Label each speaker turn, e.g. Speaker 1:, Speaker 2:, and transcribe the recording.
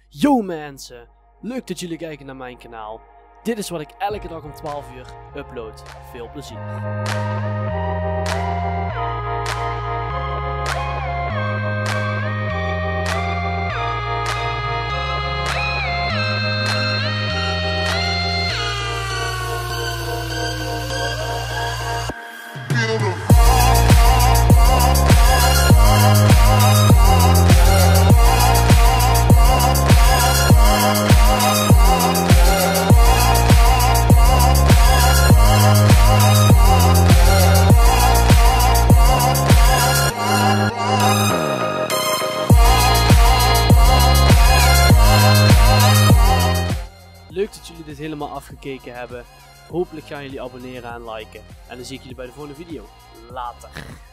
Speaker 1: Yo mensen, leuk dat jullie kijken naar mijn kanaal. Dit is wat ik elke dag om 12 uur upload. Veel plezier. Leuk dat jullie dit helemaal afgekeken hebben. Hopelijk gaan jullie abonneren en liken. En dan zie ik jullie bij de volgende video. Later.